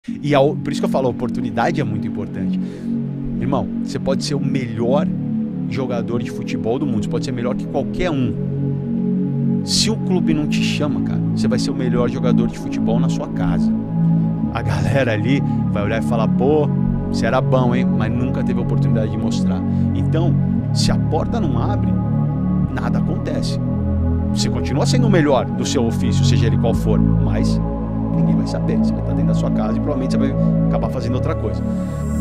E por isso que eu falo, a oportunidade é muito importante. Irmão, você pode ser o melhor jogador de futebol do mundo, você pode ser melhor que qualquer um. Se o clube não te chama, cara, você vai ser o melhor jogador de futebol na sua casa. A galera ali vai olhar e falar, pô, você era bom, hein? Mas nunca teve a oportunidade de mostrar. Então, se a porta não abre, nada acontece. Você continua sendo o melhor do seu ofício, seja ele qual for, mas ninguém vai saber. Você vai estar dentro da sua casa e provavelmente você vai acabar fazendo outra coisa.